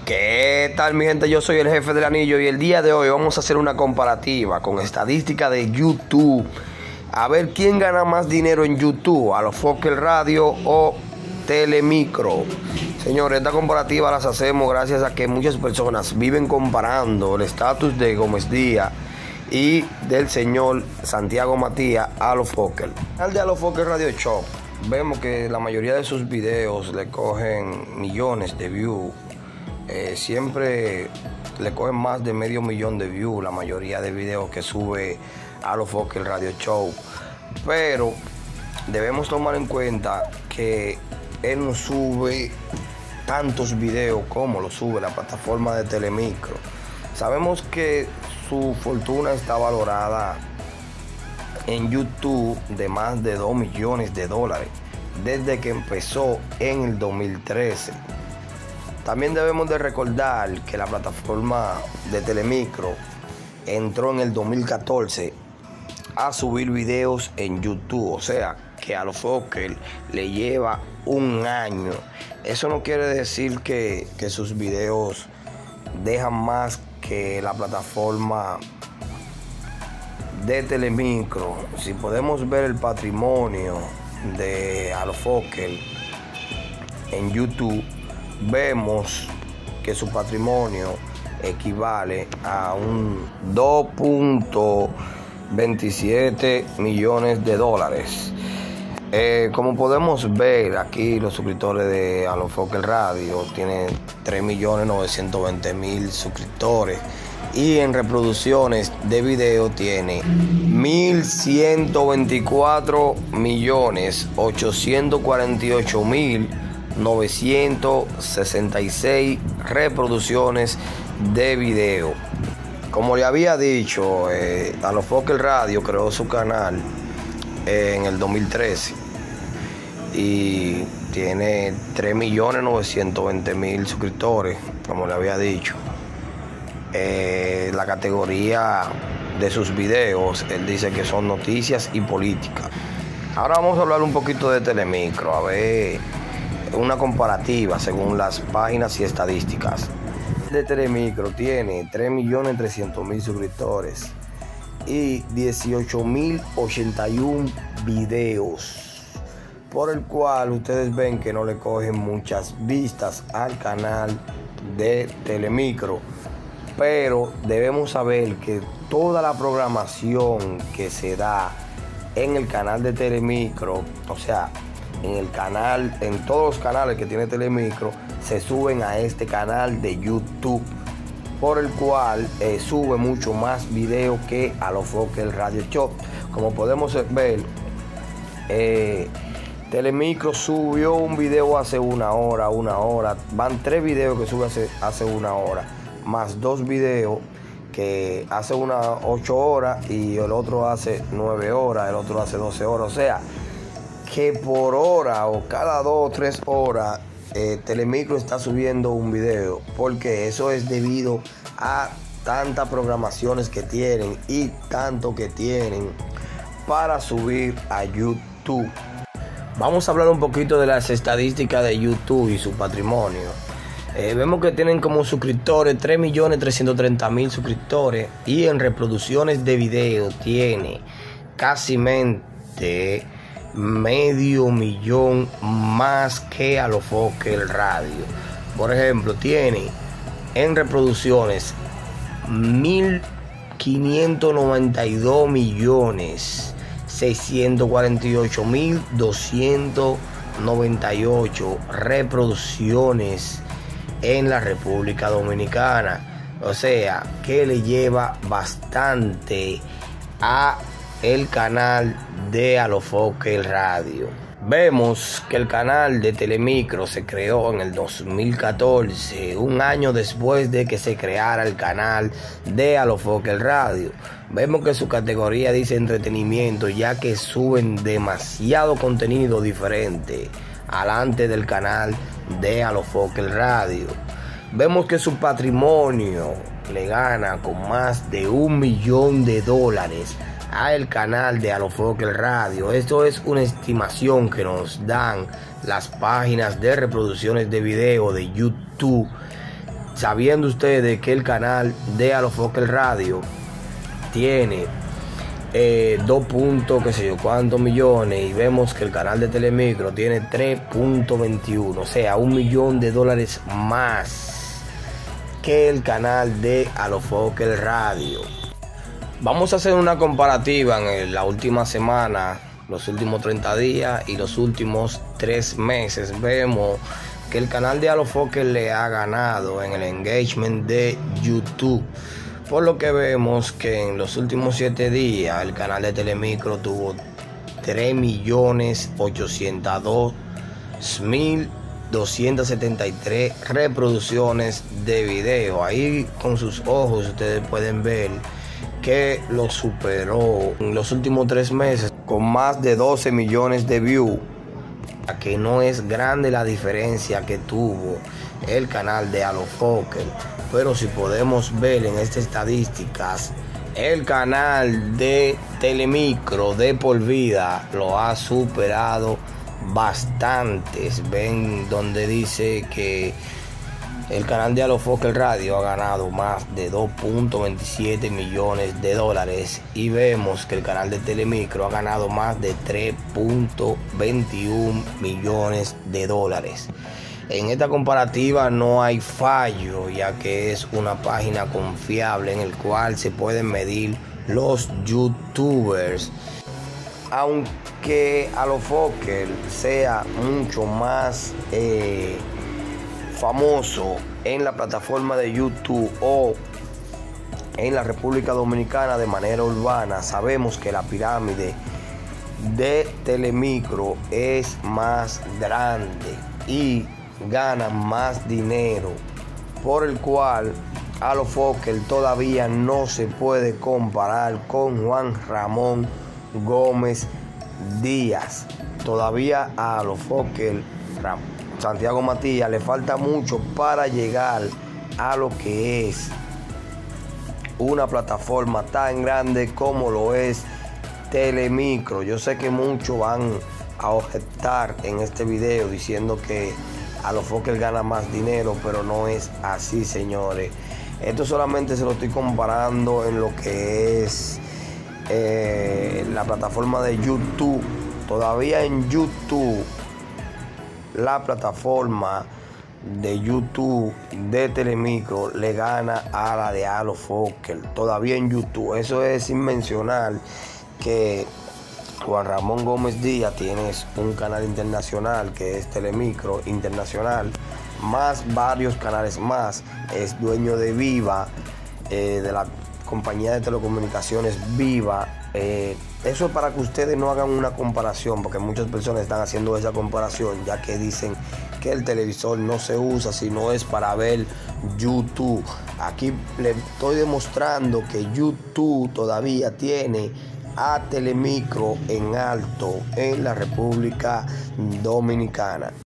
¿Qué tal, mi gente? Yo soy el jefe del anillo y el día de hoy vamos a hacer una comparativa con estadística de YouTube. A ver quién gana más dinero en YouTube, Alofoque Radio o Telemicro. Señores, esta comparativa las hacemos gracias a que muchas personas viven comparando el estatus de Gómez Díaz y del señor Santiago Matías Alofoque. Al de Alofoque Radio Show, vemos que la mayoría de sus videos le cogen millones de views. Siempre le cogen más de 500,000 de views la mayoría de videos que sube Alofoque Radio Show. Pero debemos tomar en cuenta que él no sube tantos videos como lo sube la plataforma de Telemicro. Sabemos que su fortuna está valorada en YouTube de más de 2 millones de dólares desde que empezó en el 2013. También debemos de recordar que la plataforma de Telemicro entró en el 2014 a subir videos en YouTube, o sea que a Alofoque le lleva un año. Eso no quiere decir que sus videos dejan más que la plataforma de Telemicro. Si podemos ver el patrimonio de Alofoque en YouTube, vemos que su patrimonio equivale a un 2.27 millones de dólares. Como podemos ver aquí, los suscriptores de Alofoque Radio tienen 3.920.000 suscriptores y en reproducciones de video tiene 1.124.848.966 reproducciones de video. Como le había dicho, Alofoque Radio creó su canal en el 2013 y tiene 3.920.000 suscriptores, como le había dicho. La categoría de sus videos, él dice que son noticias y política. Ahora vamos a hablar un poquito de Telemicro, a ver una comparativa según las páginas y estadísticas. De Telemicro tiene 3.300.000 suscriptores y 18.081 videos, por el cual ustedes ven que no le cogen muchas vistas al canal de Telemicro. Pero debemos saber que toda la programación que se da en el canal de Telemicro, o sea, en todos los canales que tiene Telemicro, se suben a este canal de YouTube, por el cual sube mucho más video que Alofoque Radio Show. Como podemos ver, Telemicro subió un video hace una hora, van 3 videos que sube hace una hora, más 2 videos que hace unas 8 horas y el otro hace 9 horas, el otro hace 12 horas. O sea, que por hora o cada 2 o 3 horas Telemicro está subiendo un video, porque eso es debido a tantas programaciones que tienen y tanto que tienen para subir a YouTube. Vamos a hablar un poquito de las estadísticas de YouTube y su patrimonio. Vemos que tienen como suscriptores 3.330.000 suscriptores y en reproducciones de video tiene casi 500,000 más que Alofoque Radio. Por ejemplo, tiene en reproducciones 1.592.648.298 reproducciones en la República Dominicana. O sea, que le lleva bastante a el canal de Alofoque Radio. Vemos que el canal de Telemicro se creó en el 2014, un año después de que se creara el canal de Alofoque Radio. Vemos que su categoría dice entretenimiento, ya que suben demasiado contenido diferente alante del canal de Alofoque Radio. Vemos que su patrimonio le gana con más de 1 millón de dólares al canal de Alofoque Radio. Esto es una estimación que nos dan las páginas de reproducciones de video de YouTube sabiendo ustedes que el canal de Alofoque Radio tiene 2 puntos, qué sé yo, cuántos millones, y vemos que el canal de Telemicro tiene 3.21, o sea, $1 millón más que el canal de Alofoque Radio. Vamos a hacer una comparativa en la última semana, los últimos 30 días y los últimos 3 meses. Vemos que el canal de Alofoque le ha ganado en el engagement de YouTube. Por lo que vemos que en los últimos 7 días el canal de Telemicro tuvo 3.802.273 reproducciones de video. Ahí con sus ojos ustedes pueden ver que lo superó en los últimos 3 meses con más de 12 millones de views. Que no es grande la diferencia que tuvo el canal de Alofoque, pero si podemos ver en estas estadísticas, el canal de Telemicro de por vida lo ha superado bastantes. Ven donde dice que el canal de Alofoque Radio ha ganado más de 2.27 millones de dólares, y vemos que el canal de Telemicro ha ganado más de 3.21 millones de dólares. En esta comparativa no hay fallo, ya que es una página confiable en el cual se pueden medir los youtubers. Aunque Alofoque sea mucho más famoso en la plataforma de YouTube o en la República Dominicana de manera urbana, sabemos que la pirámide de Telemicro es más grande y gana más dinero, por el cual Alofoque todavía no se puede comparar con Juan Ramón Gómez Díaz. Todavía a Alofoque Santiago Matías le falta mucho para llegar a lo que es una plataforma tan grande como lo es Telemicro. Yo sé que muchos van a objetar en este video diciendo que Alofoque gana más dinero, pero no es así, señores. Esto solamente se lo estoy comparando en lo que es la plataforma de YouTube. Todavía en YouTube, la plataforma de YouTube de Telemicro le gana a la de Alofoque. Todavía en YouTube. Eso es sin mencionar que Juan Ramón Gómez Díaz tiene un canal internacional que es Telemicro Internacional, más varios canales más. Es dueño de Viva, de la compañía de telecomunicaciones Viva. Eso es para que ustedes no hagan una comparación, porque muchas personas están haciendo esa comparación, ya que dicen que el televisor no se usa si no es para ver YouTube. Aquí les estoy demostrando que YouTube todavía tiene a Telemicro en alto en la República Dominicana.